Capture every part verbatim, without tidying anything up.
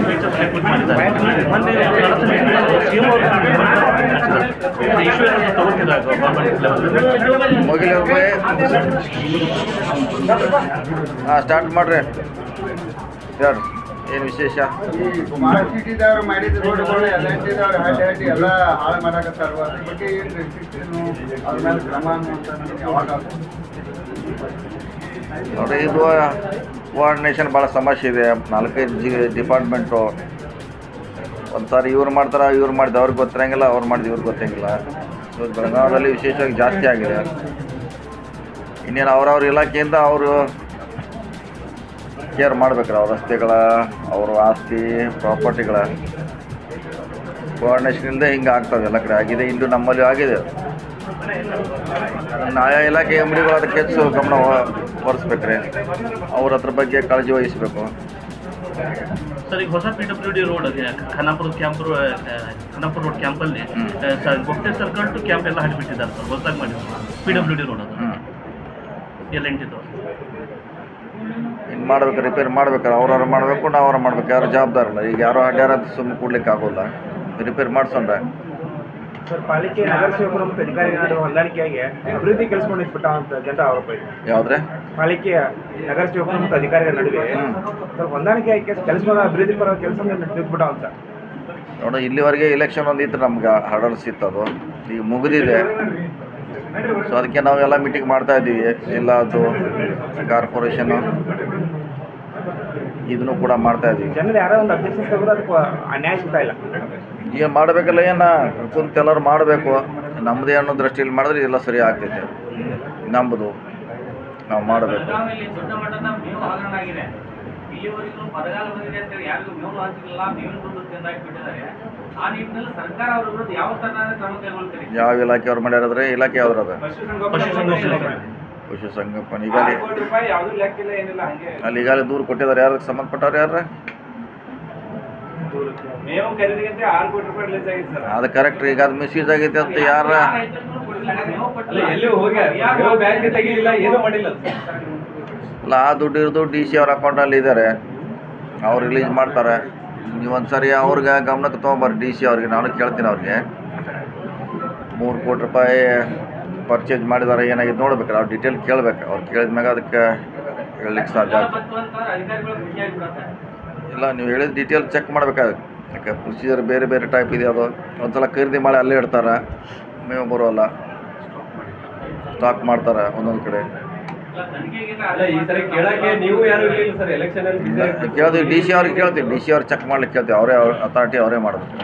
Features recruit ಮಾಡಿದ್ದಾರೆ. ಮೊನ್ನೆ CM ಅವರು ಇಶ್ಯೂ ತಗೋತಿದ್ದಾರೆ ಗೌರ್ಮೆಂಟ್ ಲೆವೆಲ್ ಮುಗಿಲಿ ಹಾಂ ಸ್ಟಾರ್ಟ್ ಮಾಡಿರಿ ಯಾರು ಏನು ವಿಶೇಷ? ಈ ಸ್ಮಾರ್ಟ್ ಸಿಟಿದವ್ರು ಮಾಡಿದ ರೋಡ್ಗಳು ಎಲ್ ಎನ್ ಟಿದವ್ರು ಹಡ್ಡಿ ಹಡ್ಡಿ ಎಲ್ಲ ಹಾಳು ಮಾಡಕತ್ತಾರ. ಅದ್ರ ಬಗ್ಗೆ ಏನು ರೆಸ್ಟ್ರಿಕ್ಷನು ಅವ್ರ ಮೇಲೆ ಕ್ರಮ ಅಂತ ನಮ್ಗೆ ಯಾವಾಗ ನೋಡಿರಿ, ಇದು ಕೋಆರ್ಡಿನೇಷನ್ ಭಾಳ ಸಮಸ್ಯೆ ಇದೆ. ನಾಲ್ಕೈದು ಜಿ ಡಿಪಾರ್ಟ್ಮೆಂಟು ಒಂದು ಸಾರಿ ಇವ್ರು ಮಾಡ್ತಾರೆ, ಇವ್ರು ಮಾಡಿದ ಅವ್ರಿಗೆ ಗೊತ್ತಿರಂಗಿಲ್ಲ, ಅವ್ರು ಮಾಡಿದ ಇವ್ರಿಗೆ ಗೊತ್ತಿರಂಗಿಲ್ಲ. ಸೊ ಬೆಳಗಾವಿಯಲ್ಲಿ ವಿಶೇಷವಾಗಿ ಜಾಸ್ತಿ ಆಗಿದೆ. ಇನ್ನೇನು ಅವ್ರವ್ರ ಇಲಾಖೆಯಿಂದ ಅವರು ಕೇರ್ ಮಾಡ್ಬೇಕ್ರಿ ಅವ್ರ ರಸ್ತೆಗಳ, ಅವ್ರ ಆಸ್ತಿ ಪ್ರಾಪರ್ಟಿಗಳ ಕೋಆರ್ಡಿನೇಷನ್ ಇಲ್ಲದೆ ಹಿಂಗೆ ಆಗ್ತವೆ. ಎಲ್ಲ ಕಡೆ ಆಗಿದೆ, ಇಂದು ನಮ್ಮಲ್ಲಿ ಆಗಿದೆ. ಆಯಾ ಇಲಾಖೆ ಎಮ್ ಡಿಗಳು ಅದಕ್ಕೆ ಹೆಚ್ಚು ಗಮನ ಹೊರಿಸ್ಬೇಕ್ರಿ. ಅವ್ರ ಅದ್ರ ಬಗ್ಗೆ ಕಾಳಜಿ ವಹಿಸಬೇಕು. ಸರ್, ಈಗ ಹೊಸ P W D road Khanapur camp Khanapur road ಕ್ಯಾಂಪಲ್ಲಿ ಗೊಪ್ಪೆ ಸರ್ಕಲ್ ಟು ಕ್ಯಾಂಪ್ ಎಲ್ಲ ಹಾಕಿಬಿಟ್ಟಿದ್ದಾರೆ ಸರ್. ಹೊಸದಾಗಿ ಮಾಡಿದ್ರು ಪಿ ಡಬ್ಲ್ಯೂ ಡಿ ರೋಡ್ ಅದು ಎಲ್ ಎನ್ ಟಿದು ಇನ್ನು ಮಾಡ್ಬೇಕು, ರಿಪೇರ್ ಮಾಡ್ಬೇಕಾರೆ ಅವ್ರವ್ರು ಮಾಡಬೇಕು, ನಾವು ಅವ್ರು ಮಾಡ್ಬೇಕು. ಯಾರು ಜವಾಬ್ದಾರಲ್ಲ. ಈಗ ಯಾರೋ ಅಡ್ಡಾರ ಸುಮ್ಮನೆ ಕೊಡ್ಲಿಕ್ಕೆ ಆಗೋಲ್ಲ. ರಿಪೇರ್ ಮಾಡ್ಸೋಣ್ರೆ ಸರ್, ಪಾಲಿಕೆ ನಗರಸೇವಕರು ಮತ್ತು ಅಧಿಕಾರಿಗಳ ನಡುವೆ ಹೊಂದಾಣಿಕೆಯಾಗಿ ಅಭಿವೃದ್ಧಿ ಕೆಲಸ ಮಾಡಿಸ್ಬಿಟ್ಟ ಅಂತ ಜನರ ಆರೋಪ ಇದೆ. ಯಾವುದ್ರೆ ಪಾಲಿಕೆಯ ನಗರಸೇವಕರು ಮತ್ತು ಅಧಿಕಾರಿಗಳ ನಡುವೆ ಸರ್ ಹೊಂದಾಣಿಕೆ ಆಗಿ ಕೆಲಸ ಅಭಿವೃದ್ಧಿ ಪರ ಕೆಲಸ ನಿಂತ್ಬಿಟ್ಟ ಅಂತ ನೋಡಿ. ಇಲ್ಲಿವರೆಗೆ ಇಲೆಕ್ಷನ್ ಒಂದಿತ್ತು, ನಮ್ಗೆ ಹಡಲ್ಸ್ ಇತ್ತು. ಅದು ಈಗ ಮುಗಿದಿದೆ. ಸೊ ಅದಕ್ಕೆ ನಾವೆಲ್ಲ ಮೀಟಿಂಗ್ ಮಾಡ್ತಾ ಇದ್ದೀವಿ. ಜಿಲ್ಲಾದು ಕಾರ್ಪೊರೇಷನು ಇದನ್ನು ಕೂಡ ಮಾಡ್ತಾ ಇದ್ದೀವಿ. ಜನರು ಯಾರೋ ಒಂದು ಅಬ್ಜೆಕ್ಷನ್ ತಗೊಂಡು ಅದಕ್ಕೆ ಅನ್ಯಾಯ ಸಿಗ್ತಾ ಇಲ್ಲ. ಏನು ಮಾಡಬೇಕಲ್ಲ, ಏನು ಕುಂತು ಎಲ್ಲರೂ ಮಾಡಬೇಕು. ನಮ್ಮದೇ ಅನ್ನೋ ದೃಷ್ಟಿಯಲ್ಲಿ ಮಾಡಿದ್ರೆ ಎಲ್ಲ ಸರಿ ಆಗ್ತೈತೆ. ನಂಬುದು ನಾವು ಮಾಡಬೇಕು. ಯಾವ ಇಲಾಖೆ ಅವ್ರು ಮಾಡ್ಯಾರಾದ್ರೆ ಇಲಾಖೆ ಯಾವ್ದು ಅದ ಪಶುಸಂಗೋಪನೆ. ಈಗ ಅಲ್ಲಿ ಈಗಾಗಲೇ ದೂರು ಕೊಟ್ಟಿದ್ದಾರೆ. ಯಾರಿಗೆ ಸಂಬಂಧಪಟ್ಟವ್ರು ಯಾರು? ಅದು ಕರೆಕ್ಟ್. ಈಗ ಅದು ಮಿಸ್ಯೂಸ್ ಆಗೈತೆ ಅಂತ ಯಾರ ಅಲ್ಲ, ಆ ದುಡ್ಡು ಇರೋದು ಡಿ ಸಿ ಅವ್ರ ಅಕೌಂಟಲ್ಲಿ ಇದ್ದಾರೆ. ಅವ್ರು ರಿಲೀಸ್ ಮಾಡ್ತಾರೆ. ನೀವು ಒಂದು ಸರಿ ಅವ್ರಿಗೆ ಗಮನಕ್ಕೆ ತೊಗೊಂಬರ್ರಿ. ಡಿ ಸಿ ಅವ್ರಿಗೆ ನಾನು ಕೇಳ್ತೀನಿ. ಅವ್ರಿಗೆ ಮೂರು ಕೋಟಿ ರೂಪಾಯಿ ಪರ್ಚೇಸ್ ಮಾಡಿದ್ದಾರೆ, ಏನಾಗಿದೆ ನೋಡ್ಬೇಕ್ರೆ ಅವ್ರು ಡೀಟೇಲ್ ಕೇಳ್ಬೇಕು. ಅವ್ರು ಕೇಳಿದ ಮ್ಯಾಗ ಅದಕ್ಕೆ ಹೇಳಲಿಕ್ಕೆ ಸಾಧ್ಯ ಆಗ್ತದೆ. ಇಲ್ಲ, ನೀವು ಹೇಳಿದ ಡೀಟೇಲ್ ಚೆಕ್ ಮಾಡ್ಬೇಕಾಗುತ್ತೆ. ಯಾಕೆ ಪ್ರೊಸೀಜರ್ ಬೇರೆ ಬೇರೆ ಟೈಪ್ ಇದೆ. ಅದು ಒಂದ್ಸಲ ಖರೀದಿ ಮಾಡಿ ಅಲ್ಲೇ ಇಡ್ತಾರೆ, ಮೇವು ಬರೋಲ್ಲ, ಸ್ಟಾಕ್ ಮಾಡ್ತಾರೆ ಒಂದೊಂದು ಕಡೆ. ಕೇಳ್ತೀವಿ ಡಿ ಸಿ ಅವ್ರಿಗೆ ಕೇಳ್ತೀವಿ. ಡಿ ಸಿ ಅವ್ರಿಗೆ ಚೆಕ್ ಮಾಡ್ಲಿಕ್ಕೆ ಕೇಳ್ತೀವಿ. ಅವರೇ ಅಥಾರಿಟಿ ಅವರೇ ಮಾಡಬೇಕು.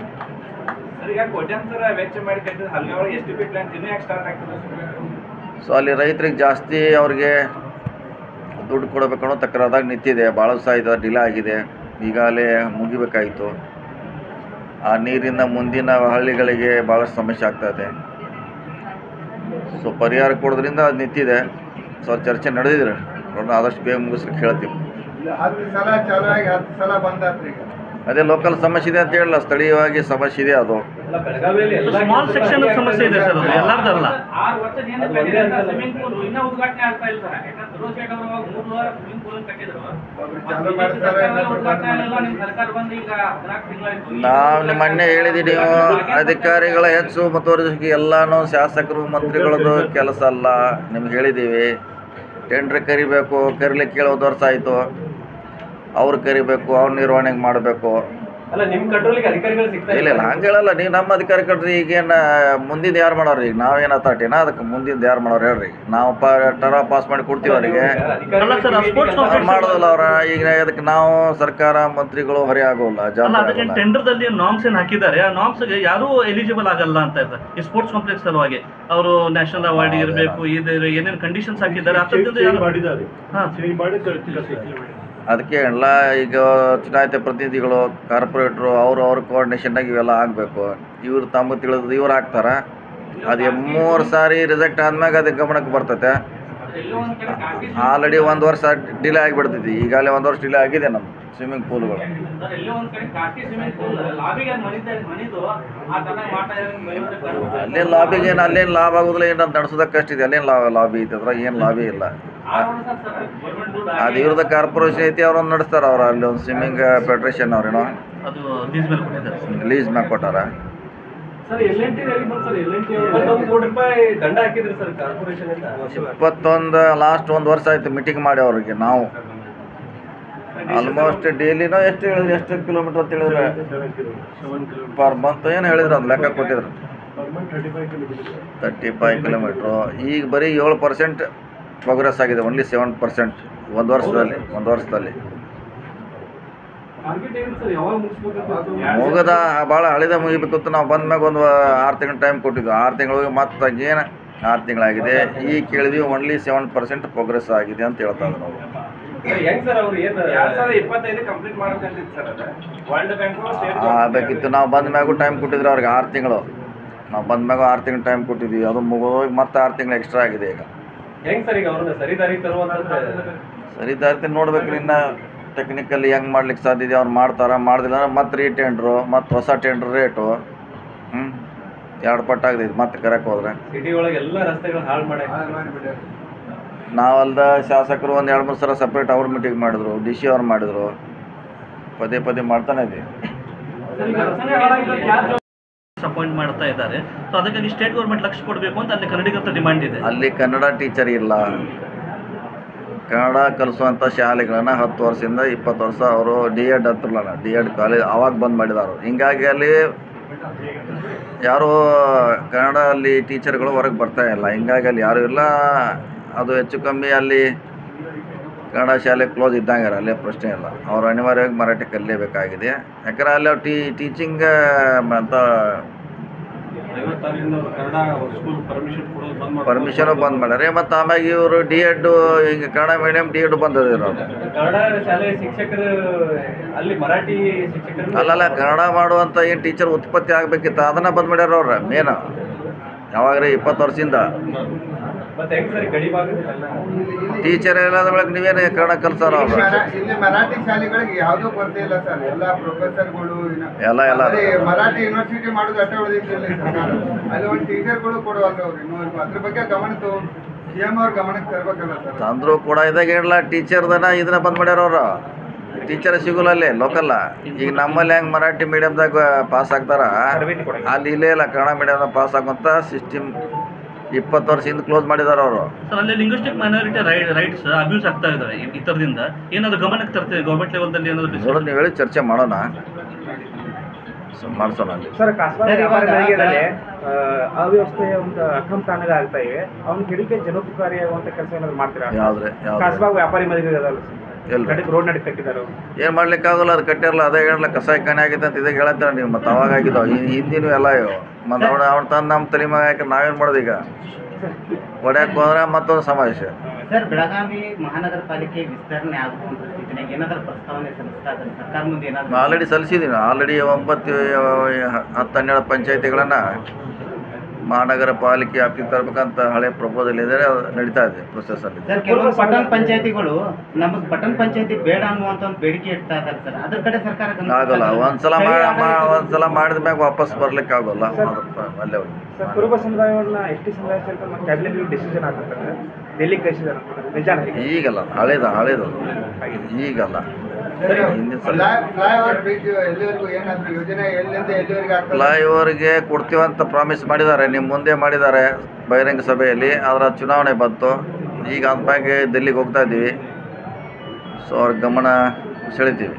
ಸೊ ಅಲ್ಲಿ ರೈತರಿಗೆ ಜಾಸ್ತಿ ಅವ್ರಿಗೆ ದುಡ್ಡು ಕೊಡಬೇಕು ಅನ್ನೋ ತಕರಾದಾಗ ನಿಂತಿದೆ. ಭಾಳ ದಿವಸ ಇದು ಡಿಲೇ ಆಗಿದೆ. ಈಗಾಗಲೇ ಮುಗಿಬೇಕಾಯಿತು. ಆ ನೀರಿಂದ ಮುಂದಿನ ಹಳ್ಳಿಗಳಿಗೆ ಭಾಳಷ್ಟು ಸಮಸ್ಯೆ ಆಗ್ತಾಯಿದೆ. ಸೊ ಪರಿಹಾರ ಕೊಡೋದ್ರಿಂದ ಅದು ನಿಂತಿದೆ. ಸೊ ಚರ್ಚೆ ನಡೆದಿದ್ರೆ ನೋಡೋಣ, ಆದಷ್ಟು ಬೇಗ ಮುಗಿಸ್ಲಿಕ್ಕೆ ಹೇಳ್ತೀವಿ. ಹತ್ತು ಸಲ ಚಾಲು ಆಗಿ ಹತ್ತು ಸಲ ಬಂದಾತ್ರಿ. ಅದೇ ಲೋಕಲ್ ಸಮಸ್ಯೆ ಇದೆ ಅಂತ ಹೇಳಲ್ಲ, ಸ್ಥಳೀಯವಾಗಿ ಸಮಸ್ಯೆ ಇದೆ. ಅದು ಸ್ಮಾಲ್ ಸೆಕ್ಷನ್ ಸಮಸ್ಯೆ ಇದೆ ಸರ್. ಅದು ಎಲ್ಲಾರ್ದಲ್ಲ. ನಾವು ಮೊನ್ನೆ ಹೇಳಿದ್ದೀವಿ, ನೀವು ಅಧಿಕಾರಿಗಳ ಹೆಚ್ಚು ಮುತುವರ್ಜಿಗೆ ಎಲ್ಲಾನು ಶಾಸಕರು ಮಂತ್ರಿಗಳದ್ದು ಕೆಲಸ ಅಲ್ಲ. ನಿಮ್ಗೆ ಹೇಳಿದ್ದೀವಿ, ಟೆಂಡ್ರ್ ಕರಿಬೇಕು. ಕರಿಲಿಕ್ಕೆ ಕೇಳೋದು ವರ್ಷ ಆಯಿತು. ಅವ್ರು ಕರಿಬೇಕು, ಅವ್ರು ನಿರ್ವಹಣೆ ಮಾಡಬೇಕು. ಅಲ್ಲ, ನಿಮ್ಮ ಕಂಟ್ರೋಲಿಗೆ ಅಧಿಕಾರಿಗಳು ಸಿಗ್ತಾ ಇಲ್ಲ ಇಲ್ಲ ಹಂಗೆ ಹೇಳಲ್ಲ. ನೀವು ನಮ್ಮ ಅಧಿಕಾರಿ ಕಟ್ರಿ. ಈಗೇನು ಮುಂದಿನ ಯಾರು ಮಾಡೋರು? ಈಗ ನಾವೇನು ಅಥಾರಿಟಿನ ಅದಕ್ಕೆ ಮುಂದಿನ ಯಾರು ಮಾಡೋರು ಹೇಳ್ರಿ? ನಾವು ಪ ಟರ ಪಾಸ್ ಮಾಡಿ ಕೊಡ್ತೀವಿ ಅವರಿಗೆ, ಮಾಡೋದಲ್ಲ ಅವ್ರ. ಈಗ ಅದಕ್ಕೆ ನಾವು ಸರ್ಕಾರ ಮಂತ್ರಿಗಳು ಹೊರೆ ಆಗೋಲ್ಲ. ಜವಾಬ್ದಾರಿ ಟೆಂಡರ್ದಲ್ಲಿ ನಾಮ್ಸ್ ಏನು ಹಾಕಿದ್ದಾರೆ, ಆ ನಾಮ್ಸ್ಗೆ ಯಾರೂ ಎಲಿಜಿಬಲ್ ಆಗಲ್ಲ ಅಂತ ಇದ್ದಾರೆ. ಈ ಸ್ಪೋರ್ಟ್ಸ್ ಕಾಂಪ್ಲೆಕ್ಸ್ ಸಲುವಾಗಿ ಅವರು ನ್ಯಾಷನಲ್ ಅವಾರ್ಡ್ ಇರಬೇಕು, ಇದು ಏನೇನು ಕಂಡೀಷನ್ಸ್ ಹಾಕಿದ್ದಾರೆ. ಅದಕ್ಕೆ ಎಲ್ಲ ಈಗ ಚುನಾಯಿತ ಪ್ರತಿನಿಧಿಗಳು, ಕಾರ್ಪೊರೇಟ್ರು, ಅವರು ಅವ್ರ ಕೋಆರ್ಡಿನೇಷನ್ನಾಗ ಇವೆಲ್ಲ ಆಗಬೇಕು. ಇವ್ರು ತಮ್ಮ ತಿಳಿದು ಇವ್ರು ಹಾಕ್ತಾರೆ. ಅದು ಮೂರು ಸಾರಿ ರಿಜೆಕ್ಟ್ ಆದ್ಮ್ಯಾಗ ಅದಕ್ಕೆ ಗಮನಕ್ಕೆ ಬರ್ತೈತೆ. ಆಲ್ರೆಡಿ ಒಂದು ವರ್ಷ ಡಿಲೇ ಆಗಿಬಿಡ್ತೈತಿ. ಈಗಾಗಲೇ ಒಂದು ವರ್ಷ ಡಿಲೇ ಆಗಿದೆ ನಮ್ಮ ಸ್ವಿಮ್ಮಿಂಗ್ ಪೂಲ್ಗಳು. ಅಲ್ಲೇನು ಲಾಬಿಗೆ ಏನು ಅಲ್ಲೇನು ಲಾಭ ಆಗೋದಿಲ್ಲ. ಏನು ನಡೆಸೋದಕ್ಕೆ ಅಷ್ಟಿದೆ. ಅಲ್ಲೇನು ಲಾಭ ಲಾಬಿ ಐತೆ, ಅದ್ರಾಗ ಏನು ಲಾಭಿ ಇಲ್ಲ. ಅದು ಇವ್ರದ್ದು ಕಾರ್ಪೊರೇಷನ್ ಐತಿ ಅವ್ರೊಂದು ನಡೆಸ್ತಾರೆ ಅವ್ರು ಅಲ್ಲಿ ಒಂದು ಸ್ವಿಮ್ಮಿಂಗ್ ಫೆಡ್ರೇಷನ್ ಅವ್ರೇನೋ ಅದು ಲೀಸ್ ಮೇಲೆ ಕೊಟ್ಟಿದ್ದಾರೆ. ಲೀಸ್ ಮ್ಯಾಗ ಕೊಟ್ಟಾರ. Sir L N T sir L N T ಇಪ್ಪತ್ತೊಂದು ಕೋಟಿ ರೂಪಾಯಿ ದಂಡ ಹಾಕಿದ್ರಿ ಸರ್ ಕಾರ್ಪೊರೇಷನ್ ಇಂದ. ಇಪ್ಪತ್ತೊಂದು ಲಾಸ್ಟ್ ಒಂದು ವರ್ಷ ಆಯ್ತು ಮೀಟಿಂಗ್ ಮಾಡಿ ಅವ್ರಿಗೆ ನಾವು ಆಲ್ಮೋಸ್ಟ್ ಡೈಲಿನೋ ಎಷ್ಟು ಹೇಳಿದ್ರು ಎಷ್ಟು ಕಿಲೋಮೀಟ್ರ್ ಅಂತ ಹೇಳಿದ್ರೆ ಪರ್ ಮಂತ್ ಏನು ಹೇಳಿದ್ರು ಅದು ಲೆಕ್ಕ ಕೊಟ್ಟಿದ್ರು ತರ್ಟಿ ಫೈವ್ ಕಿಲೋಮೀಟ್ರು. ಈಗ ಬರೀ ಏಳು ಪರ್ಸೆಂಟ್ ಪ್ರೋಗ್ರೆಸ್ ಆಗಿದೆ, ಓನ್ಲಿ ಸೆವೆನ್ ಪರ್ಸೆಂಟ್ ಒಂದು ವರ್ಷದಲ್ಲಿ ಒಂದು ವರ್ಷದಲ್ಲಿ ಮುಗದ ಭಾಳ ಹಳಿದ ಮುಗಿಬೇಕಿತ್ತು. ನಾವು ಬಂದ ಮ್ಯಾಗ ಒಂದು ಆರು ತಿಂಗಳು ಟೈಮ್ ಕೊಟ್ಟಿದ್ವಿ. ಆರು ತಿಂಗಳಿಗೆ ಮತ್ತೆ ಏನು ಆರು ತಿಂಗಳಾಗಿದೆ. ಈಗ ಕೇಳಿದ್ವಿ ಓನ್ಲಿ ಸೆವೆನ್ ಪರ್ಸೆಂಟ್ ಪ್ರೋಗ್ರೆಸ್ ಆಗಿದೆ ಅಂತ ಹೇಳ್ತಾ ಇದ್ರು ನಾವು. ಆಗಬೇಕಿತ್ತು. ನಾವು ಬಂದ ಮ್ಯಾಗೂ ಟೈಮ್ ಕೊಟ್ಟಿದ್ರು ಅವ್ರಿಗೆ ಆರು ತಿಂಗಳು. ನಾವು ಬಂದ ಮ್ಯಾಗೂ ಆರು ತಿಂಗಳು ಟೈಮ್ ಕೊಟ್ಟಿದ್ವಿ. ಅದು ಮುಗಿದೋಗಿ ಮತ್ತೆ ಆರು ತಿಂಗಳು ಎಕ್ಸ್ಟ್ರಾ ಆಗಿದೆ. ಈಗ ಸರಿ ದಾರಿ ನೋಡ್ಬೇಕು ಇನ್ನು ಟೆಕ್ನಿಕಲಿ ಹೆಂಗೆ ಮಾಡ್ಲಿಕ್ಕೆ ಸಾಧ್ಯ ಇದೆ. ಅವ್ರು ಮಾಡ್ತಾರ, ಮಾಡ್ದಿಲ್ಲ ಅಂದ್ರೆ ಮತ್ತೆ ರೀಟೆಂಡ್ರು ಮತ್ತು ಹೊಸ ಟೆಂಡ್ರ್ ರೇಟು ಹ್ಞೂ ಎರಡು ಪಟ್ಟಾಗಿದೆ. ಇದು ಮತ್ತೆ ಕರೆಕ್ಟ್ ಹೋದ್ರೆ ಸಿಟಿ ಒಳಗೆ ಎಲ್ಲ ರಸ್ತೆಗಳು ಹಾಳು ಮಾಡಿ ನಾವಲ್ದ ಶಾಸಕರು ಒಂದು ಎರಡು ಮೂರು ಸಲ ಸಪ್ರೇಟ್ ಅವ್ರ ಮೀಟಿಂಗ್ ಮಾಡಿದ್ರು, ಡಿ ಸಿ ಅವ್ರು ಮಾಡಿದ್ರು. ಪದೇ ಪದೇ ಮಾಡ್ತಾನೆ ಇದ್ದೀವಿ. ಅಪಾಯಿಂಟ್ ಮಾಡ್ತಾ ಇದ್ದಾರೆ. ಸೊ ಅದಕ್ಕಾಗಿ ಸ್ಟೇಟ್ ಗೌರ್ಮೆಂಟ್ ಲಕ್ಷ ಕೊಡಬೇಕು ಅಂತ ಅಲ್ಲಿ ಕನ್ನಡಿಗರ ಡಿಮಾಂಡ್ ಇದೆ. ಅಲ್ಲಿ ಕನ್ನಡ ಟೀಚರ್ ಇಲ್ಲ. ಕನ್ನಡ ಕಲಿಸುವಂಥ ಶಾಲೆಗಳನ್ನು ಹತ್ತು ವರ್ಷದಿಂದ ಇಪ್ಪತ್ತು ವರ್ಷ ಅವರು ಡಿ ಎಡ್ ಹತ್ತಿರಲ್ಲ, ಡಿ ಎಡ್ ಕಾಲೇಜ್ ಆವಾಗ ಬಂದ್ ಮಾಡಿದಾರು. ಹಿಂಗಾಗಿ ಅಲ್ಲಿ ಯಾರು ಕನ್ನಡ ಅಲ್ಲಿ ಟೀಚರ್ಗಳು ಹೊರಗೆ ಬರ್ತಾ ಇಲ್ಲ. ಹಿಂಗಾಗಿ ಅಲ್ಲಿ ಯಾರೂ ಇಲ್ಲ. ಅದು ಹೆಚ್ಚು ಕಮ್ಮಿ ಅಲ್ಲಿ ಕನ್ನಡ ಶಾಲೆ ಕ್ಲೋಸ್ ಇದ್ದಂಗೆ ಅಲ್ಲೇ ಪ್ರಶ್ನೆ ಇಲ್ಲ. ಅವರು ಅನಿವಾರ್ಯವಾಗಿ ಮರಾಠಿ ಕಲಿಯಬೇಕಾಗಿದೆ. ಯಾಕಂದ್ರೆ ಅಲ್ಲಿ ಅವ್ರು ಟೀ ಟೀಚಿಂಗ್ ಅಂತ ಪರ್ಮಿಷನು ಬಂದ್ ಮಾಡ್ಯಾರೆ. ಮತ್ತು ಆಮ್ಯಾಗ ಇವರು ಡಿ ಎಡ್ ಈಗ ಕನ್ನಡ ಮೀಡಿಯಂ ಡಿ ಎಡ್ ಬಂದಿದ್ರು. ಕನ್ನಡ ಶಾಲೆ ಶಿಕ್ಷಕರು ಅಲ್ಲಿ ಮರಾಠಿ ಶಿಕ್ಷಕರು ಅಲ್ಲಲ್ಲ ಕನ್ನಡ ಮಾಡುವಂಥ ಏನು ಟೀಚರ್ ಉತ್ಪತ್ತಿ ಆಗಬೇಕಿತ್ತು ಅದನ್ನು ಬಂದ್ ಮಾಡ್ಯಾರ ಅವ್ರ ಮೇನ್ ಯಾವಾಗ್ರಿ ಇಪ್ಪತ್ತು ವರ್ಷದಿಂದ. ಟೀಚರ್ ಇಲ್ಲದ ಬೆಳಗ್ಗೆ ನೀವೇನು ಕನ್ನಡ ಕಲ್ಸಾರ ಅವ್ರು. ಇಲ್ಲಿ ಮರಾಠಿ ಶಾಲೆಗಳಿಗೆ ಯಾವುದೂ ಕೊರತೆ ಇಲ್ಲ ಸರ್. ಎಲ್ಲ ಪ್ರೊಫೆಸರ್ಗಳು ಎಲ್ಲ ಎಲ್ಲ ಮರಾಠಿ ಯೂನಿವರ್ಸಿಟಿ ಮಾಡೋದು ಅಷ್ಟೇ ಉಳಿದಿಲ್ಲ ಸರ್ಕಾರ. ಅಲ್ಲಿ ಒಂದು ಟೀಚರ್ಗಳು ಕೊಡುವಲ್ಲ ಅವ್ರು ಇನ್ನೂ ಅದ್ರ ಬಗ್ಗೆ ಗಮನ ಸಿ ಎಂ ಅವ್ರ ಗಮನಕ್ಕೆ ತರಬೇಕಲ್ಲ ಸರ್. ತಂದ್ರು ಕೂಡ ಇದಾಗ ಹೇಳಲ್ಲ ಟೀಚರ್ದನ ಇದನ್ನ ಬಂದ್ ಮಾಡ್ಯಾರ ಅವರು. ಟೀಚರ್ ಸಿಗೋಲ್ಲ ಅಲ್ಲಿ ಲೋಕಲ್ಲ. ಈಗ ನಮ್ಮಲ್ಲಿ ಹೆಂಗೆ ಮರಾಠಿ ಮೀಡಿಯಮ್ದಾಗ ಪಾಸ್ ಆಗ್ತಾರ ಅಲ್ಲಿ ಇಲ್ಲೇ ಇಲ್ಲ ಕನ್ನಡ ಮೀಡಿಯಮ್ದಾಗ ಪಾಸ್ ಆಗುವಂಥ ಸಿಸ್ಟಮ್ ಇಪ್ಪತ್ತು ವರ್ಷದಿಂದ ಕ್ಲೋಸ್ ಮಾಡಿದಾರೆ ಅವರು. ಸರ್ ಅಲ್ಲಿ ಲಿಂಗ್ವಿಸ್ಟಿಕ್ ಮೈನಾರಿಟಿ ರೈ ರೈಟ್ಸ್ ಅಬ್ಯೂಸ್ ಆಗ್ತಾ ಇದಾವೆ ಈ ಥರದಿಂದ. ಏನಾದ್ರು ಗಮನಕ್ಕೆ ತರ್ತೇವೆ ಗೌರ್ಮೆಂಟ್ ಲೆವೆಲ್ದಲ್ಲಿ ಏನಾದ್ರು ನೋಡೋದು ನೀವು ಹೇಳಿ ಚರ್ಚೆ ಮಾಡೋಣ, ಮಾಡಿಸೋಣ ಅಲ್ಲಿ. ಸರ್ ಖಾಸಗಿ ವ್ಯಾಪಾರಿಗಳಿಗೆ ಅವ್ಯವಸ್ಥೆಯ ಒಂದು ಅಕ್ರಮ ತಾಣಗಳು ಆಗ್ತಾ ಇವೆ. ಅವ್ನ ಹಿಡಿಕೆ ಜನೋಪಕಾರಿಯಾಗುವಂಥ ಕೆಲಸ ಏನಾದ್ರು ಮಾಡ್ತೀರಾ? ಯಾವ್ದ್ರೆ ಖಾಸಗಿ ವ್ಯಾಪಾರಿ ಮಳಿಗೆ ಅದಲ್ಲ ಎಲ್ಲಿ ರೋಡ್ ನಡಿ ಕಟ್ಟಿದ್ದಾರೆ. ಏನು ಮಾಡ್ಲಿಕ್ಕೆ ಆಗೋಲ್ಲ, ಅದು ಕಟ್ಟಿರಲ್ಲ. ಅದೇ ಹೇಳಲ್ಲ ಕಸಾಯ ಕಣೆ ಆಗಿದೆ ಅಂತ ಇದಾಗ ಹೇಳತ್ತಾರೆ ನೀವು. ಮತ್ತು ಅವಾಗ ಆಗಿದ್ದಾವೆ ಹಿಂದಿನೂ ಎಲ್ಲ ಇವು. ಮತ್ತು ಅವ್ನು ಅವ್ನು ತಂದು ನಮ್ಮ ತಲೆ ಮ್ಯಾಗ ಹಾಕಿ ನಾವೇನು ಮಾಡೋದು ಈಗ ಹೊಡ್ಯಾಕೆ ಹೋದ್ರೆ ಮತ್ತೊಂದು ಸಮಸ್ಯೆ. ಸರ್ ಬೆಳಗಾವಿ ಮಹಾನಗರ ಪಾಲಿಕೆ ವಿಸ್ತರಣೆ ಆಗುವಂಥ ಸ್ಥಿತಿನಾಗ ಏನಾದರೂ ಪ್ರಸ್ತಾವನೆ ಸಲ್ಲಿಸ್ತಾ ಇದ್ದಾರೆ ಸರ್ಕಾರ ಮುಂದೆ ಏನಾದರೂ? ಆಲ್ರೆಡಿ ಸಲ್ಲಿಸಿದ್ದೀನಿ. ಆಲ್ರೆಡಿ ಒಂಬತ್ತು ಹತ್ತು ಹನ್ನೆರಡು ಪಂಚಾಯತಿಗಳನ್ನು ಮಹಾನಗರ ಪಾಲಿಕೆ ವ್ಯಾಪ್ತಿಗೆ ತರಬೇಕಂತ ಹಳೆ ಪ್ರಪೋಸಲ್ ಇದೆ, ನಡೀತಾ ಇದೆ ಪ್ರೊಸೆಸ್ ಅಲ್ಲಿ. ಸರ್ ಕೆಲವು ಪಟ್ಟಣ ಪಂಚಾಯತಿಗಳು ನಮಗೆ ಪಟ್ಟಣ ಪಂಚಾಯತಿ ಬೇಡ ಅನ್ನುವಂಥ ಒಂದು ಬೇಡಿಕೆ ಇಡ್ತಾ ಇದ್ದಾರೆ ಸರ್. ಅದ್ರ ಕಡೆ ಸರ್ಕಾರ ಆಗೋಲ್ಲ. ಒಂದ್ಸಲ ಒಂದ್ಸಲ ಮಾಡಿದ ಮ್ಯಾಗ ವಾಪಸ್ ಬರ್ಲಿಕ್ಕೆ ಆಗೋಲ್ಲ. ಅಲ್ಲೇ ಸರ್ ಕುರುಬ ಸಮುದಾಯವನ್ನ ಎಸ್ ಟಿ ಸಮುದಾಯ ಸೇರ್ಕೊಂಡು ಕ್ಯಾಬಿನೆಟ್ ಡಿಸಿಷನ್ ಆಗ್ತದೆ ಡೆಲ್ಲಿ ಕಳಿಸಿದ್ದಾರೆ ನಿಜ? ಈಗಲ್ಲ, ಹಳೇದ ಹಳೇದು ಈಗಲ್ಲ. ಫ್ಲೈಓವರ್ಗೆ ಕೊಡ್ತೀವಂತ ಪ್ರಾಮಿಸ್ ಮಾಡಿದ್ದಾರೆ, ನಿಮ್ಮ ಮುಂದೆ ಮಾಡಿದ್ದಾರೆ ಬಹಿರಂಗ ಸಭೆಯಲ್ಲಿ. ಅದರ ಚುನಾವಣೆ ಬಂತು. ಈಗ ಅದ್ರ ಬಗ್ಗೆ ಡೆಲ್ಲಿಗೆ ಹೋಗ್ತಾ ಇದ್ದೀವಿ. ಸೊ ಅವ್ರ ಗಮನ ಸೆಳಿತೀವಿ.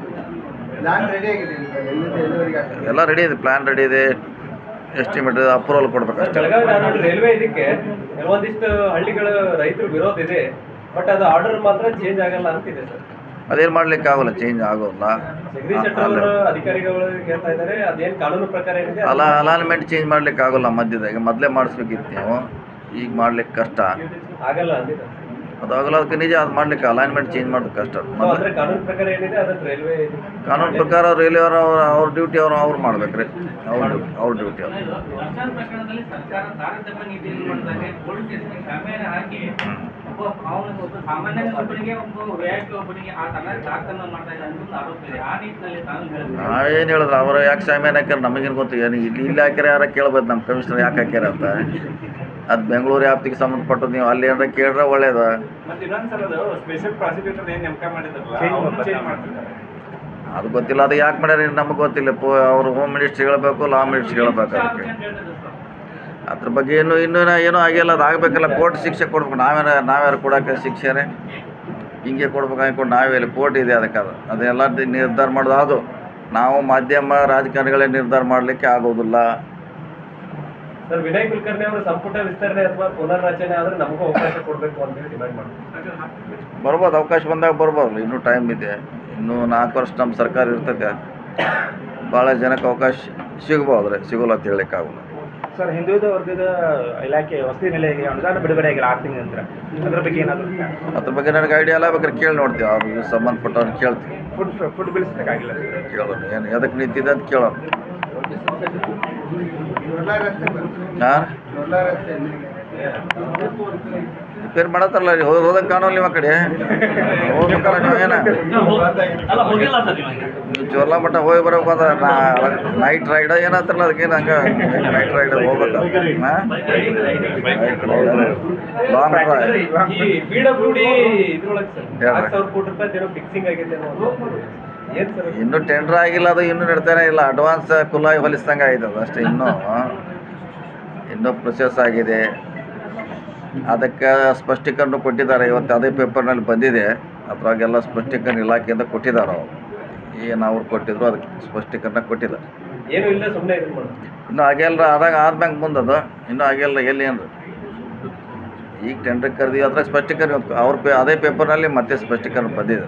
ಎಲ್ಲ ರೆಡಿ ಇದೆ, ಪ್ಲಾನ್ ರೆಡಿ ಇದೆ, ಎಸ್ಟಿಮೇಟ್ ಅಪ್ರೂವಲ್ ಕೊಡ್ಬೇಕಷ್ಟೇ. ರೈಲ್ವೆ ಇದಕ್ಕೆ ಕೆಲವೊಂದಿಷ್ಟು ಹಳ್ಳಿಗಳ ರೈತರು ವಿರೋಧ ಇದೆ, ಬಟ್ ಅದು ಆರ್ಡರ್ ಮಾತ್ರ ಚೇಂಜ್ ಆಗಲ್ಲ ಅಂತಿದೆ ಸರ್. ಅದೇನು ಮಾಡ್ಲಿಕ್ಕೆ ಆಗೋಲ್ಲ, ಚೇಂಜ್ ಆಗೋಲ್ಲ. ಅಧಿಕಾರಿಗಳು ಹೇಳ್ತಾ ಇದ್ದಾರೆ ಅದೇನು ಕಾನೂನು ಪ್ರಕಾರ ಏನಿದೆ ಅಲ್ಲ ಅಲೈನ್ಮೆಂಟ್ ಚೇಂಜ್ ಮಾಡ್ಲಿಕ್ಕೆ ಆಗೋಲ್ಲ ಮಧ್ಯದಾಗ. ಮೊದಲೇ ಮಾಡಿಸ್ಬೇಕಿತ್ತು ನೀವು, ಈಗ ಮಾಡ್ಲಿಕ್ಕೆ ಕಷ್ಟ ಆಗಲ್ಲ ಅಂತಿದೆ. ಅದು ಆಗಲ್ಲ, ಅದಕ್ಕೆ ನಿಜ. ಅದು ಮಾಡ್ಲಿಕ್ಕೆ ಅಲೈನ್ಮೆಂಟ್ ಚೇಂಜ್ ಮಾಡೋದು ಕಷ್ಟ. ಕಾನೂನು ಪ್ರಕಾರ ಏನಿದೆ ಅದಕ್ಕೆ ರೈಲ್ವೆ ಕಾನೂನು ಪ್ರಕಾರ ರೈಲ್ವೆ ಅವರು ಅವ್ರ ಡ್ಯೂಟಿ ಅವರು ಅವ್ರು ಮಾಡ್ಬೇಕ್ರಿ. ಅವ್ರ ಡ್ಯೂಟಿ ಅವ್ರ ಡ್ಯೂಟಿ ಅವ್ರು. ನಾವೇನು ಹೇಳಿದ್ರು ಅವರು ಯಾಕೆ ಸಾಮ್ಯಾನ ಹಾಕ್ಯಾರ ನಮಗೇನು ಗೊತ್ತು. ಏನು ಇಲ್ಲಿ ಇಲ್ಲಿ ಹಾಕ್ಯಾರ ಯಾರ ಕೇಳ್ಬೋದು ನಮ್ಮ ಕಮಿಷನರ್ ಯಾಕೆ ಹಾಕ್ಯಾರ ಅಂತ. ಅದು ಬೆಂಗಳೂರು ವ್ಯಾಪ್ತಿಗೆ ಸಂಬಂಧಪಟ್ಟದ್ದು. ನೀವು ಅಲ್ಲಿ ಏನಾರ ಕೇಳ್ರೆ ಒಳ್ಳೇದು. ಮತ್ತೆ ಇನ್ನೊಂದ್ಸಲ ಅದು ಸ್ಪೆಷಲ್ ಪ್ರಾಸಿಕ್ಯೂಟರ್ ಏನು ನೇಮಕ ಮಾಡಿದ್ರಲ್ಲ ಚೇಂಜ್ ಮಾಡ್ತಿದ್ದಾರೆ. ಅದು ಗೊತ್ತಿಲ್ಲ, ಅದು ಯಾಕೆ ಮಾಡ್ಯಾರ ನಮಗೆ ಗೊತ್ತಿಲ್ಲ. ಪೋ ಅವರು ಹೋಮ್ ಮಿನಿಸ್ಟ್ರಿ ಹೇಳಬೇಕು, ಲಾ ಮಿನಿಸ್ಟ್ರಿ ಹೇಳಬೇಕು. ಅದಕ್ಕೆ ಅದ್ರ ಬಗ್ಗೆ ಏನು ಇನ್ನೂ ಏನೂ ಆಗಿಲ್ಲ. ಅದು ಆಗಬೇಕಲ್ಲ, ಕೋರ್ಟ್ ಶಿಕ್ಷೆ ಕೊಡ್ಬೇಕು. ನಾವೇನ ನಾವ್ಯಾರು ಕೊಡೋಕೆ ಶಿಕ್ಷೆನೇ ಹಿಂಗೆ ಕೊಡ್ಬೇಕು ಅಂದ್ಕೊಂಡು ನಾವೆಲ್ಲಿ ಕೋರ್ಟ್ ಇದೆ ಅದಕ್ಕೆ. ಅದು ಅದೆಲ್ಲ ನಿರ್ಧಾರ ಮಾಡೋದು ಅದು ನಾವು ಮಾಧ್ಯಮ ರಾಜಕಾರಣಿಗಳೇ ನಿರ್ಧಾರ ಮಾಡಲಿಕ್ಕೆ ಆಗೋದಿಲ್ಲ. ಸರ್, ವಿನಯ್ ಕುಲಕರ್ಣಿ ಅವರು ಸಂಪುಟ ವಿಸ್ತರಣೆ ಅಥವಾ ಪುನರ್ರಚನೆ ಆದರೆ ನಮಗೂ ಅವಕಾಶ ಕೊಡಬೇಕು ಅಂತ ಹೇಳಿ ಡಿಮ್ಯಾಂಡ್ ಮಾಡ್ತೀವಿ. ಬರ್ಬೋದು, ಅವಕಾಶ ಬಂದಾಗ ಬರ್ಬೋದು. ಇನ್ನೂ ಟೈಮ್ ಇದೆ, ಇನ್ನೂ ನಾಲ್ಕು ವರ್ಷ ನಮ್ಮ ಸರ್ಕಾರ ಇರ್ತದೆ. ಭಾಳ ಜನಕ್ಕೆ ಅವಕಾಶ ಸಿಗ್ಬೋದು, ರೀ ಸಿಗೋಲ್ಲ ಅಂತ ಹೇಳಲಿಕ್ಕಾಗಲ್ಲ. ಸರ್, ಹಿಂದುಳಿದ ವರ್ಗದ ಇಲಾಖೆ ವಸತಿ ನಿಲಯಕ್ಕೆ ಅನುದಾನ ಬಿಡುಗಡೆ ಆಗಿಲ್ಲ ಆರು ತಿಂಗಳ ನಂತರ. ಅದ್ರ ಬಗ್ಗೆ ಏನಾದರೂ ಅದ್ರ ಬಗ್ಗೆ ನನಗೆ ಐಡಿಯಾ ಎಲ್ಲ ಬೇಕಾದ್ರೆ ಕೇಳಿ ನೋಡ್ತೀವಿ. ಅವ್ರಿಗೆ ಸಂಬಂಧಪಟ್ಟವ್ರು ಕೇಳ್ತೀವಿ. ಫುಡ್ ಫುಡ್ ಬಿಡಿಸ್ಬೇಕಾಗಿಲ್ಲ ಕೇಳೋಣ ಏನು ಎದಕ್ಕೆ ನಿಂತಿದೆ ಅಂತ ಕೇಳೋಣ. ಜೋರ್ಲಾ ರಸ್ತೆ ಬಂತು. ಹಾಂ, ಜೋರ್ಲಾ ರಸ್ತೆ ರಿಪೇರ್ ಮಾಡತ್ತಲ್ಲ ರೀ. ಹೋದ್ ಹೋದಂಗೆ ಕಾಣೋಲ್ಲ ನಿಮ್ಮ ಕಡೆ. ಹೋಗ್ಬೇಕಲ್ಲ ನೀವು ಏನ ಅಲ್ಲ ಹೋಗಿಲ್ಲ ಸರ್ ಇವಾಗ. ನೀವು ಜೋರ್ಲಾ ಮಟ್ಟ ಹೋಗಿ ಬರ್ಬೇಕು ಅಂದ್ರೆ ನಾ ನೈಟ್ ರೈಡ್ ಏನಂತಾರಲ್ಲ ಅದಕ್ಕೇನು ಹಂಗೆ ನೈಟ್ ರೈಡ್ ಹೋಗ್ಬೇಕು. ಹಾಂ, ಲಾಂಗ್ ಡ್ರೈವ್. ಈ ಪಿ ಡಬ್ಲ್ಯೂ ಡಿ ಇದ್ರೊಳಗೆ ಸರ್ ನಾಲ್ಕು ಸಾವಿರ ಕೋಟಿ ರೂಪಾಯಿ ಏನೋ ಫಿಕ್ಸಿಂಗ್ ಆಗೈತೆ ಏನು ಸರ್? ಇನ್ನೂ ಟೆಂಡರ್ ಆಗಿಲ್ಲ, ಅದು ಇನ್ನೂ ನಡ್ತಾನೆ ಇಲ್ಲ. ಅಡ್ವಾನ್ಸ್ ಕುಲಾಯಿ ಹೊಲಿಸ್ದಂಗೆ ಆಗಿದೆ ಅದು ಅಷ್ಟೇ. ಇನ್ನೂ ಇನ್ನೂ ಪ್ರೊಸೆಸ್ ಆಗಿದೆ. ಅದಕ್ಕೆ ಸ್ಪಷ್ಟೀಕರಣ ಕೊಟ್ಟಿದ್ದಾರೆ. ಇವತ್ತು ಅದೇ ಪೇಪರ್ನಲ್ಲಿ ಬಂದಿದೆ. ಅದ್ರಾಗೆಲ್ಲ ಸ್ಪಷ್ಟೀಕರಣ ಇಲಾಖೆಯಿಂದ ಕೊಟ್ಟಿದ್ದಾರೆ. ಅವರು ಏನು ಅವ್ರು ಕೊಟ್ಟಿದ್ರು ಅದಕ್ಕೆ ಸ್ಪಷ್ಟೀಕರಣ ಕೊಟ್ಟಿದ್ದಾರೆ. ಏನು ಇಲ್ಲ, ಸುಮ್ಮನೆ ಇದು ಮಾಡೋದು. ಇನ್ನೂ ಆಗಿಲ್ಲ, ಆದಾಗ ಆದ್ಮ್ಯಾಗ ಮುಂದದು ಇನ್ನೂ ಆಗಿಲ್ಲ. ಎಲ್ಲಿ ಏನು ಈಗ ಟೆಂಡರ್ ಕರೆದಿ ಅದ್ರಾಗ ಸ್ಪಷ್ಟೀಕರಣ ಅವ್ರ ಪೇ ಅದೇ ಪೇಪರ್ನಲ್ಲಿ ಮತ್ತೆ ಸ್ಪಷ್ಟೀಕರಣ ಬಂದಿದೆ.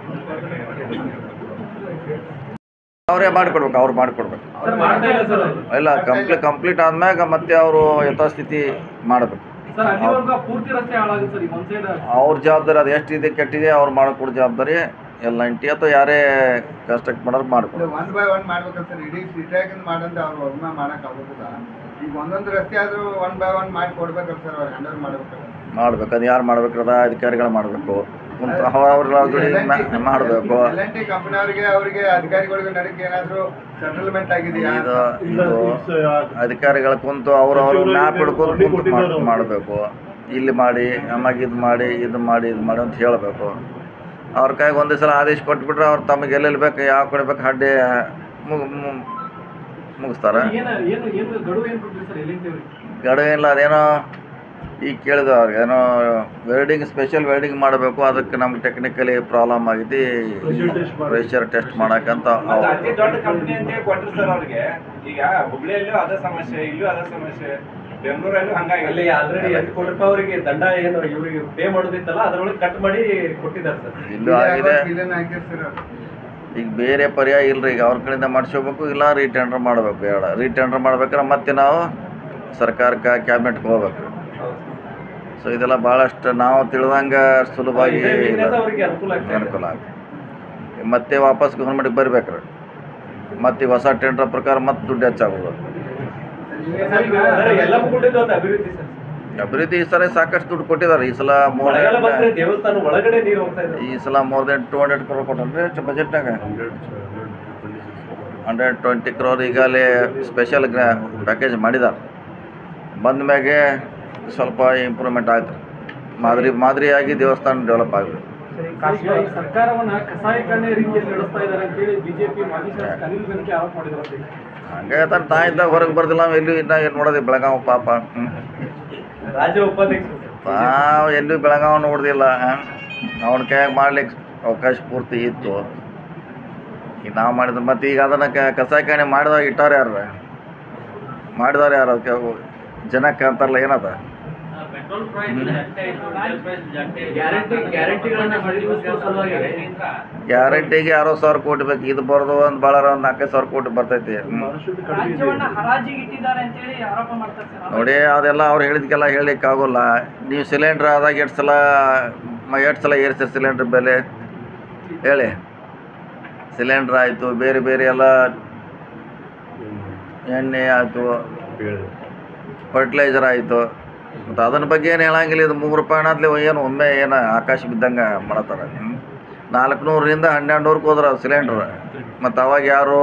ಅವರೇ ಮಾಡಿಕೊಡ್ಬೇಕು, ಅವ್ರು ಮಾಡಿಕೊಡ್ಬೇಕು. ಸರ್, ಮಾಡ್ತಾ ಇಲ್ಲ ಸರ್. ಇಲ್ಲ, ಕಂಪ್ಲೀಟ್ ಕಂಪ್ಲೀಟ್ ಆದ್ಮ್ಯಾಗ ಮತ್ತೆ ಅವರು ಯಥಾಸ್ಥಿತಿ ಮಾಡಬೇಕು. ಸರ್, ಅಲ್ಲಿವರೆಗೂ ಪೂರ್ತಿ ರಸ್ತೆ ಹಾಳಾಗುತ್ತೆ ಸರ್. ಈಗ ಒಂದು ಸೈಡ್ ಅವ್ರ ಜವಾಬ್ದಾರಿ, ಅದು ಎಷ್ಟಿದೆ ಕೆಟ್ಟಿದೆ ಅವ್ರು ಮಾಡಿಕೊಡೋ ಜವಾಬ್ದಾರಿ ಎಲ್ಲ ಇಂಟಿ ಅಥವಾ ಯಾರೇ ಕನ್ಸ್ಟ್ರಕ್ಟ್ ಮಾಡೋರು ಮಾಡಿಕೊಡು. ಒನ್ ಬೈ ಒನ್ ಮಾಡ್ಬೇಕಂತ ಸರ್. ಇಡೀ ಸಿಟಿಯಾಗಿಂದ ಮಾಡಂತ ಅವ್ರು ಒಮ್ಮೆ ಮಾಡಕ್ ಆಗೋದಿಲ್ಲ. ಈಗ ಒಂದೊಂದು ರಸ್ತೆ ಆದ್ರೂ ಒನ್ ಬೈ ಒನ್ ಮಾಡಿ ಕೊಡ್ಬೇಕಲ್ಲ ಸರ್. ಅವ್ರು ಹ್ಯಾಂಡಲ್ ಮಾಡ್ಬೇಕಲ್ಲ. ಮಾಡ್ಬೇಕು, ಅದು ಯಾರು ಮಾಡ್ಬೇಕದ ಅಧಿಕಾರಿಗಳು ಮಾಡಬೇಕು. ಕುಂತ ಅವ್ರ ಮಾಡಬೇಕು. ಎಲ್ ಎನ್ ಟಿ ಕಂಪನಿ ಅವರಿಗೆ ಅವರಿಗೆ ಅಧಿಕಾರಿಗಳಿಗೆ ನಡಕ್ಕೆ ಏನಾದರೂ ಸೆಟಲ್ಮೆಂಟ್ ಆಗಿದೆಯಾ? ಇದು ಇದು ಅಧಿಕಾರಿಗಳು ಕುಂತು ಅವ್ರು ಅವ್ರು ಮ್ಯಾಪ್ ಹಿಡ್ಕೊಂಡು ಕುಂತು ಮಾಡಬೇಕು. ಇಲ್ಲಿ ಮಾಡಿ ನಮಗೆ ಇದು ಮಾಡಿ ಇದು ಮಾಡಿ ಇದು ಮಾಡಿ ಅಂತ ಹೇಳಬೇಕು. ಅವ್ರ ಕೈಗೆ ಒಂದೇ ಸಲ ಆದೇಶ ಕೊಟ್ಬಿಟ್ರೆ ಅವ್ರು ತಮಗೆ ಎಲ್ಲೆಲ್ಲಿ ಬೇಕು ಯಾವ ಕಡೆ ಬೇಕು ಅಡ್ಡಿ ಮುಗ್ ಮುಗಿಸ್ತಾರೆ. ಗಡುವು ಇಲ್ಲ, ಅದೇನೋ ಈಗ ಕೇಳಿದ ಅವ್ರಿಗೆ ಏನೋ ವೆಲ್ಡಿಂಗ್ ಸ್ಪೆಷಲ್ ವೆಲ್ಡಿಂಗ್ ಮಾಡಬೇಕು. ಅದಕ್ಕೆ ನಮ್ಗೆ ಟೆಕ್ನಿಕಲಿ ಪ್ರಾಬ್ಲಮ್ ಆಗೈತಿ, ಪ್ರೆಷರ್ ಟೆಸ್ಟ್ ಮಾಡಕ್ಕಂತ ಅತಿ ದೊಡ್ಡ ಕಂಪನಿ ಅಂತ ಕೊಟ್ಟರು ಸರ್ ಅವ್ರಿಗೆ. ಈಗ ಹುಬ್ಳಿಯಲ್ಲೂ ಅದೇ ಸಮಸ್ಯೆ, ಇಲ್ಲೂ ಅದೇ ಸಮಸ್ಯೆ, ಬೆಂಗಳೂರಲ್ಲೂ ಹಂಗಾಗಿ ಅಲ್ಲಿ ಆಲ್ರೆಡಿ ಎಂಟು ಕೋಟಿ ರೂಪಾಯಿ ಅವರಿಗೆ ದಂಡ ಏನು ಇವ್ರಿಗೆ ಪೇ ಮಾಡೋದಿತ್ತಲ್ಲ ಅದರೊಳಗೆ ಕಟ್ ಮಾಡಿ ಕೊಟ್ಟಿದ್ದಾರೆ ಸರ್. ಇಲ್ಲೂ ಆಗಿದೆ. ಇದನ್ನ ಹಾಕಿರ್ ಸರ್ ಅವ್ರು. ಈಗ ಬೇರೆ ಪರ್ಯಾಯ ಇಲ್ಲರಿ. ಈಗ ಅವ್ರ ಕಡೆಯಿಂದ ಮಾಡಿಸ್ಕೋಬೇಕು, ಇಲ್ಲ ರೀಟೆಂಡರ್ ಮಾಡಬೇಕು. ಎರಡು ರೀಟೆಂಡರ್ ಮಾಡ್ಬೇಕಾದ್ರೆ ಮತ್ತೆ ನಾವು ಸರ್ಕಾರಕ್ಕೆ ಕ್ಯಾಬಿನೆಟ್ಗೆ ಹೋಗ್ಬೇಕು. ಸೊ ಇದೆಲ್ಲ ಭಾಳಷ್ಟು ನಾವು ತಿಳಿದಂಗೆ ಸುಲಭವಾಗಿ ಅವರಿಗೆ ಅನುಕೂಲ ಆಗ್ತದೆ. ಅನುಕೂಲ ಆಗುತ್ತೆ. ಮತ್ತೆ ವಾಪಸ್ ಗೌರ್ಮೆಂಟಿಗೆ ಬರ್ಬೇಕ್ರಿ. ಮತ್ತೆ ಹೊಸ ಟೆಂಡರ್ ಪ್ರಕಾರ ಮತ್ತೆ ದುಡ್ಡು ಹೆಚ್ಚಾಗೋದು. ಸರ್, ಎಲ್ಲ ಕೊಟ್ಟಿದ್ದು ಒಂದು ಅಭಿವೃದ್ಧಿ ಸರ್. ಅಭಿವೃದ್ಧಿ ಈ ಸಲ ಸಾಕಷ್ಟು ದುಡ್ಡು ಕೊಟ್ಟಿದ್ದಾರೆ. ಈ ಸಲ ಮೋರ್ ಮಳೆಗಾಲ ಬಂದ್ರೆ ದೇವಸ್ಥಾನ ಒಳಗಡೆ ನೀರು ಹೋಗ್ತಾ ಇದೆ. ಈ ಸಲ more than two hundred crore ಕೊಟ್ಟನ್ರಿ ಅಷ್ಟು ಬಜೆಟ್ನಾಗ. ಹಂಡ್ರೆಡ್ ಟ್ವೆಂಟಿ ಕ್ರೋರ್ ಈಗಾಗಲೇ ಸ್ಪೆಷಲ್ ಗ್ರಾ ಪ್ಯಾಕೇಜ್ ಮಾಡಿದ್ದಾರೆ. ಬಂದ ಮ್ಯಾಗೆ ಸ್ವಲ್ಪ ಇಂಪ್ರೂವ್ಮೆಂಟ್ ಆಯ್ತು. ಮಾದರಿ ಮಾದರಿಯಾಗಿ ದೇವಸ್ಥಾನ ಡೆವಲಪ್ ಆಗಿದೆ. ಸರ್ಕಾರವನ್ನ ಕಸಾಯಿಖಾನೆ ರೀತಿಯಲ್ಲಿ ನಡೆಸ್ತಾ ಇದ್ದಾರೆ ಅಂತೇಳಿ ಬಿಜೆಪಿ ಮಾಜಿ ಶಾಸಕ ಅನಿಲ್ ಬೆನಕೆ ಆರೋಪ ಮಾಡಿದ್ದಾರೆ. ಹಂಗೆ ತಾನು ತಾ ಇದ್ದಾಗ ಹೊರಗೆ ಬರ್ದಿಲ್ಲ. ನಾವು ಎಲ್ಲೂ ಇನ್ನ ಏನು ನೋಡೋದು ಬೆಳಗಾವಿ ಪಾಪ. ರಾಜ್ಯ ಉಪಾಧ್ಯಕ್ಷ ನಾವು ಎಲ್ಲೂ ಬೆಳಗಾವಿ ನೋಡ್ದಿಲ್ಲ. ಅವ್ನ ಕೈಯಾಗ ಮಾಡ್ಲಿಕ್ಕೆ ಅವಕಾಶ ಪೂರ್ತಿ ಇತ್ತು. ಈಗ ನಾವು ಮಾಡಿದ್ರೆ ಮತ್ತೆ ಈಗ ಅದನ್ನು ಕಸಾಯಿಖಾನೆ ಮಾಡಿದಾಗ ಇಟ್ಟವ್ರು ಯಾರು ಮಾಡಿದವ್ರು ಯಾರು? ಅದಕ್ಕೆ ಜನಕ್ಕೆ ಅಂತಾರಲ್ಲ ಏನದ ಗ್ಯಾರಂಟಿಗೆ ಅರವತ್ತು ಸಾವಿರ ಕೋಟಿ ಬೇಕು. ಇದು ಬರೋದು ಒಂದು ಭಾಳ ಒಂದು ನಾಲ್ಕೈದು ಸಾವಿರ ಕೋಟಿ ಬರ್ತೈತಿ. ನೋಡಿ, ಅದೆಲ್ಲ ಅವ್ರು ಹೇಳಿದ್ಕೆಲ್ಲ ಹೇಳಲಿಕ್ಕೆ ಆಗೋಲ್ಲ. ನೀವು ಸಿಲಿಂಡ್ರ್ ಆದಾಗ ಎಷ್ಟು ಸಲ ಎಷ್ಟು ಸಲ ಏರಿಸಿ ಸಿಲಿಂಡ್ರ್ ಬೆಲೆ ಹೇಳಿ. ಸಿಲಿಂಡ್ರ್ ಆಯಿತು, ಬೇರೆ ಬೇರೆ ಎಲ್ಲ ಎಣ್ಣೆ ಆಯಿತು, ಫರ್ಟಿಲೈಸರ್ ಆಯಿತು. ಮತ್ತು ಅದನ್ನ ಬಗ್ಗೆ ಏನು ಹೇಳಂಗಿಲ್ಲ. ಇದು ಮೂರು ರೂಪಾಯಿ ಅನ್ನತ್ಲೆ ಏನು ಒಮ್ಮೆ ಏನು ಆಕಾಶ ಬಿದ್ದಂಗೆ ಮಾಡತ್ತಾರೆ. ನಾಲ್ಕು ನೂರರಿಂದ ಹನ್ನೆರಡು ನೂರಕ್ಕೆ ಹೋದ್ರೆ ಸಿಲಿಂಡ್ರ್. ಮತ್ತು ಅವಾಗ ಯಾರು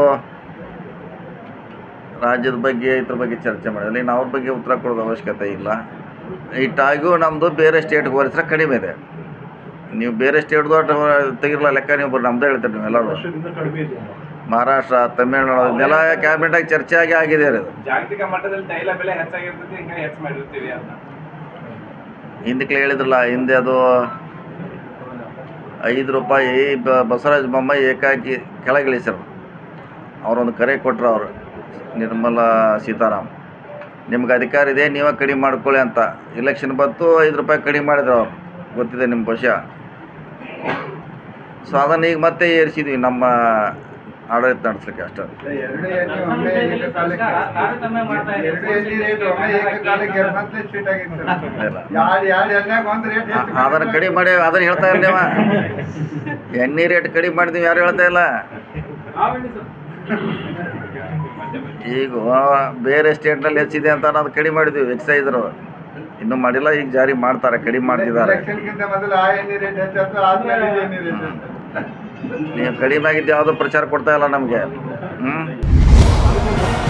ರಾಜ್ಯದ ಬಗ್ಗೆ ಇದ್ರ ಬಗ್ಗೆ ಚರ್ಚೆ ಮಾಡಿಲ್ಲ. ಇನ್ನು ಅವ್ರ ಬಗ್ಗೆ ಉತ್ತರ ಕೊಡೋದು ಅವಶ್ಯಕತೆ ಇಲ್ಲ. ಇಟ್ಟಾಗೂ ನಮ್ಮದು ಬೇರೆ ಸ್ಟೇಟ್ಗೆ ಹೋಲಿಸಿದ್ರೆ ಕಡಿಮೆ ಇದೆ. ನೀವು ಬೇರೆ ಸ್ಟೇಟ್ದು ತೆಗಿರಲ್ಲ ಲೆಕ್ಕ, ನೀವು ಬರೀ ನಮ್ಮದೇ ಹೇಳ್ತೀರಿ ನೀವು ಎಲ್ಲರೂ. ಮಹಾರಾಷ್ಟ್ರ, ತಮಿಳುನಾಡು ಇದನ್ನೆಲ್ಲ ಕ್ಯಾಬಿನೆಟಾಗಿ ಚರ್ಚೆ ಆಗಿ ಆಗಿದೆ ಅದು. ಜಾಗತಿಕ ಮಟ್ಟದಲ್ಲಿ ತೈಲ ಬೆಲೆ ಹೆಚ್ಚಾಗಿರ್ತದೆ, ಹಿಂಗೆ ಹೆಚ್ಚು ಮಾಡಿರ್ತೀವಿ ಅಂತ ಹಿಂದಕ್ಕೆ ಹೇಳಿದ್ರಲ್ಲ, ಹಿಂದೆ ಅದು ಐದು ರೂಪಾಯಿ ಬ ಬಸವರಾಜ ಬೊಮ್ಮಾಯಿ ಏಕಾಕಿ ಕೆಳಗಿಳಿಸ್ರು. ಅವರೊಂದು ಕರೆ ಕೊಟ್ಟರು ಅವರು, ನಿರ್ಮಲಾ ಸೀತಾರಾಮ್, ನಿಮ್ಗೆ ಅಧಿಕಾರ ಇದೆ ನೀವೇ ಕಡಿಮೆ ಮಾಡ್ಕೊಳ್ಳಿ ಅಂತ. ಇಲೆಕ್ಷನ್ ಬಂತು, ಐದು ರೂಪಾಯಿ ಕಡಿಮೆ ಮಾಡಿದ್ರು ಅವರು, ಗೊತ್ತಿದೆ ನಿಮ್ಮ ವಿಷಯ. ಸೊ ಅದನ್ನು ಈಗ ಮತ್ತೆ ಏರಿಸಿದ್ವಿ ನಮ್ಮ ಆಡಳಿತ ನಡೆಸಲಿಕ್ಕೆ ಅಷ್ಟೇ. ಎರಡು ಎಣ್ಣೆ ಒಮ್ಮೆ ಏಕಕಾಲಕ್ಕೆ ಎರಡು ಎಣ್ಣೆ ರೇಟ್ ಒಮ್ಮೆ ಏಕಕಾಲಕ್ಕೆ ಎರಡಂತಲೇ ಸ್ವೀಟ್ ಆಗಿತ್ತು ಸರ್. ಇಲ್ಲ, ಯಾರು ಯಾರು ಎಣ್ಣೆಗೆ ಒಂದು ರೇಟ್ ಹೆಚ್ಚು ಅದನ್ನು ಕಡಿಮೆ ಮಾಡಿ ಅದನ್ನು ಹೇಳ್ತಾ ಇರ್ಲೇವ. ಎಣ್ಣೆ ರೇಟ್ ಕಡಿಮೆ ಮಾಡಿದ್ವಿ, ಯಾರು ಹೇಳ್ತಾ ಇಲ್ಲ. ಈಗ ಬೇರೆ ಸ್ಟೇಟ್ನಲ್ಲಿ ಹೆಚ್ಚಿದೆ ಅಂತ ನಾವು ಕಡಿಮೆ ಮಾಡಿದ್ವಿ ಎಕ್ಸೈಸರು, ಇನ್ನೂ ಮಾಡಿಲ್ಲ, ಈಗ ಜಾರಿ ಮಾಡ್ತಾರೆ, ಕಡಿಮೆ ಮಾಡ್ತಿದ್ದಾರೆ. ಎಲೆಕ್ಷನ್ಗಿಂತ ಮೊದಲು ಆ ಎಣ್ಣೆ ರೇಟ್ ಹೆಚ್ಚಾಯ್ತು, ಆದ್ಮೇಲೆ ಇದು ಎಣ್ಣೆ ರೇಟ್ ಹೆಚ್ಚಾಯ್ತು. ನೀವು ಕಡಿಮೆ ಆಗಿದ್ದು ಯಾವುದೋ ಪ್ರಚಾರ ಕೊಡ್ತಾ ಇಲ್ಲ ನಮಗೆ. ಹ್ಞೂ